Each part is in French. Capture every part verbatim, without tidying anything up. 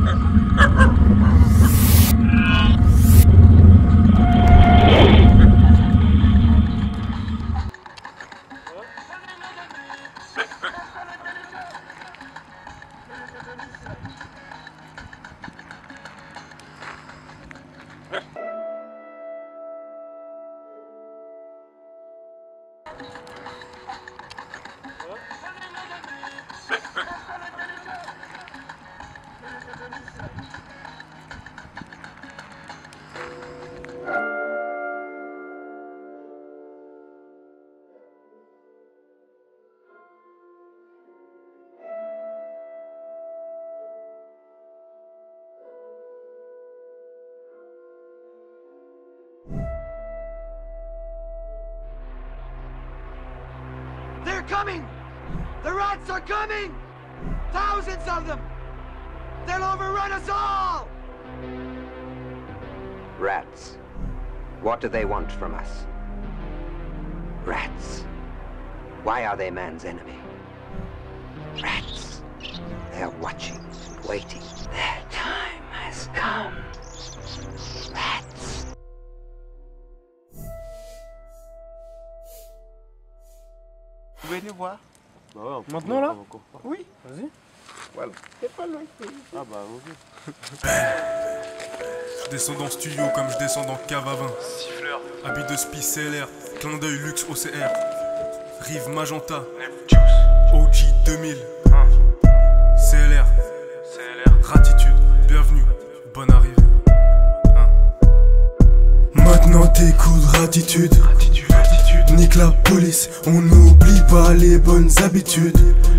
They're coming! The rats are coming! Thousands of them! They'll overrun us all! Rats. What do they want from us? Rats. Why are they man's enemy? Rats. They're watching, waiting. Their time has come. Rats. Vous pouvez les voir? Bah ouais, on peut Maintenant là? encore pas. Oui, vas-y. Voilà. C'est pas loin. Ah bah ok. Je descends dans le studio comme je descends dans cave à vin. Siffleur. Habit de spi C L R. Clin d'œil luxe O C R. Rive magenta. O G deux mille. C L R. C L R. Gratitude. Bienvenue. Bonne arrivée. Hein. Maintenant t'écoutes gratitude. Nique la police, on n'oublie pas les bonnes habitudes.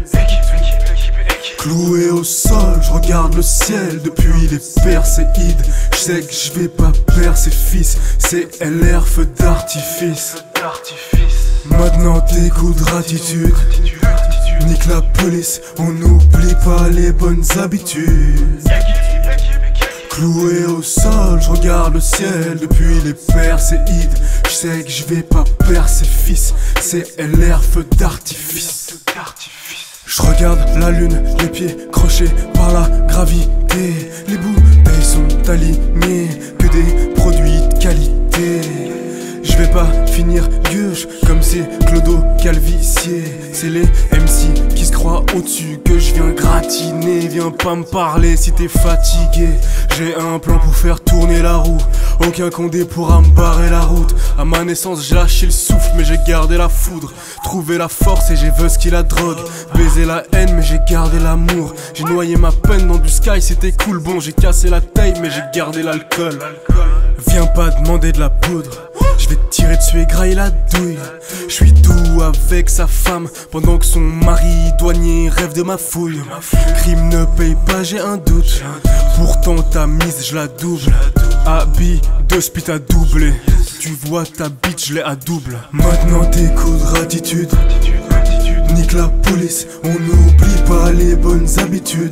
Cloué au sol, je regarde le ciel depuis les perséides. Je sais que je vais pas percer fils, c'est L R feu d'artifice. Maintenant t'écoutes gratitude. Nique la police, on n'oublie pas les bonnes habitudes. Cloué au sol, je regarde le ciel depuis les perséides. Je sais que je vais pas percer fils, c'est L R feu d'artifice. Je regarde la lune, les pieds crochés par la gravité. Les bouteilles sont alignées, que des produits de qualité. Je vais pas finir gueuche comme c'est Clodo Calvicier. C'est les M C qui se croient au-dessus que je viens gratiner. Viens pas me parler si t'es fatigué. J'ai un plan pour faire tourner la roue. Aucun condé pourra me barrer la route. À ma naissance j'ai lâché le souffle mais j'ai gardé la foudre. Trouvé la force et j'ai vuski la drogue. Baisé la haine mais j'ai gardé l'amour. J'ai noyé ma peine dans du sky, c'était cool. Bon j'ai cassé la taille mais j'ai gardé l'alcool. Viens pas demander de la poudre. Je vais te tirer dessus et grailler la douille. Je suis doux avec sa femme pendant que son mari douanier rêve de ma fouille. Crime ne paye pas, j'ai un doute. Pourtant ta mise je la double. Habit de spit à doubler. Tu vois ta bitch je l'ai à double. Maintenant t'écoutes gratitude. Nique la police, on n'oublie pas les bonnes habitudes.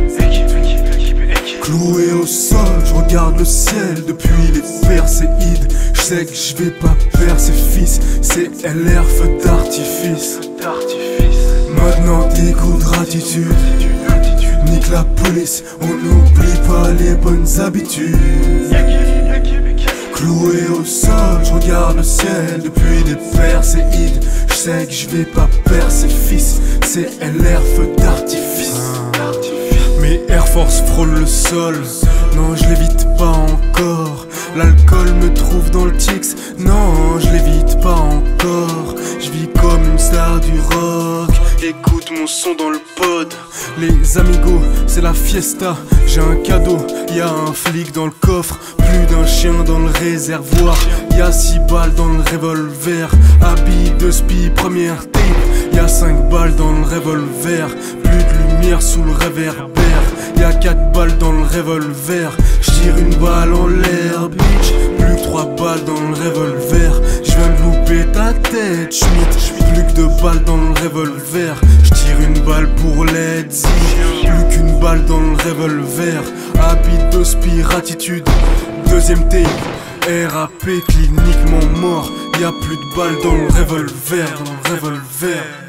Cloué au sol, je regarde le ciel depuis les perséides. Je sais que je vais pas percer fils, c'est L R feu d'artifice. Maintenant t'écoutes gratitude. Nique la police, on n'oublie pas les bonnes habitudes. Cloué au sol, je regarde le ciel depuis les perséides. Je sais que je vais pas percer fils, c'est L R feu d'artifice. Mes Air Force frôlent le sol, non je l'évite pas encore. L'alcool me trouve dans le tix, non je l'évite pas encore. Je vis comme une star du rock, écoute mon son dans le pod. Les amigos, c'est la fiesta, j'ai un cadeau, y'a un flic dans le coffre. Plus d'un chien dans le réservoir, y'a six balles dans le revolver. Habit de spi, première tape, y'a cinq balles dans le revolver. Plus de lumière sous le réverbère, y'a quatre balles dans le revolver. J'tire une balle en l'air, bitch. Plus que trois balles dans le revolver. J'viens de louper ta tête, Schmitt. Plus que deux balles dans le revolver. J'tire une balle pour l'aide, si. Plus qu'une balle dans le revolver. Habit de spiratitude. Deuxième tape, R A P cliniquement mort. Y'a plus de balles dans le revolver, dans le revolver.